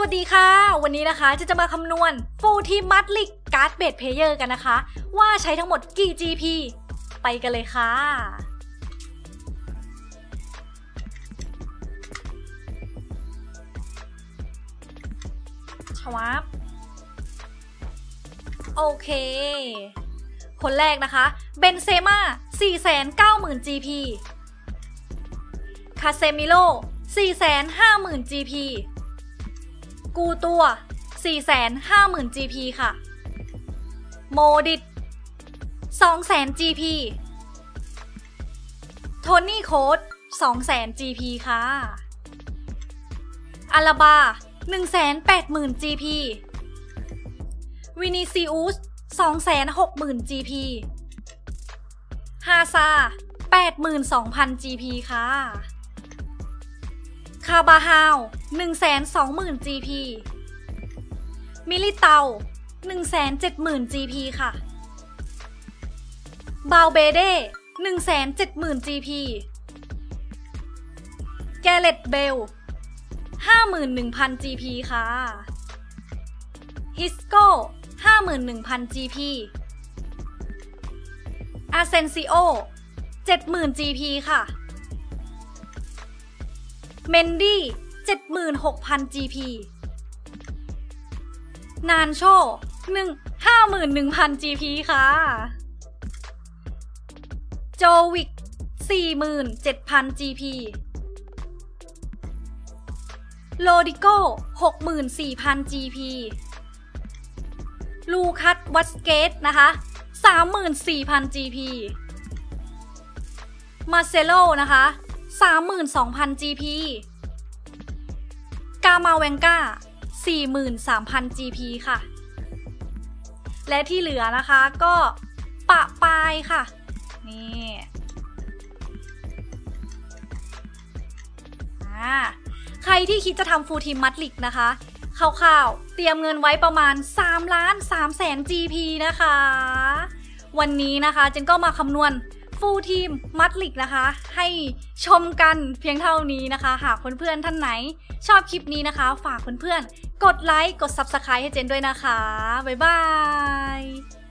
วัสดีค่ะวันนี้นะคะจะมาคำนวณ Full Team Matlic Card Base Player กันนะคะว่าใช้ทั้งหมดกี่ GP ไปกันเลยค่ะชวับโอเคคนแรกนะคะเบนเซม่า 490,000 GP คาเซมิโล 450,000 GP กูตัว 450,000 GP ค่ะโมดิต 200,000 GP โทนี่โค้ด 200,000 GP ค่ะอาลาบา 180,000 GP วินิซิอุส 260,000 GP ฮาซา 82,000 GP ค่ะคาบาฮาว 120,000 GP มิลิเตา 170,000 GP ค่ะบาวเบเด้ 170,000 GP แกเล็ตเบล 51,000 GP ค่ะฮิสโก้ 51,000 GP อาเซนซิโอ 70,000 GP ค่ะเมนดี้ 76,000 GP นานโช 51,000 GP ค่ะโจวิก 47,000 GP โลดิโก้ 64,000 GP ลูคัสวัตสเกตนะคะ 34,000 GP มาเซโลนะคะ 32,000 GP กามาเวงกา 43,000 GP ค่ะและที่เหลือนะคะก็ปะปายค่ะนี่ใครที่คิดจะทำ Full Team Matlic นะคะคร่าวๆเตรียมเงินไว้ประมาณ 3,300,000 GP นะคะวันนี้นะคะเจนก็มาคำนวณFull Team Matlic นะคะให้ชมกันเพียงเท่านี้นะคะหากเพื่อนๆท่านไหนชอบคลิปนี้นะคะฝากเพื่อนๆกดไลค์กด Subscribe ให้เจนด้วยนะคะบ๊ายบาย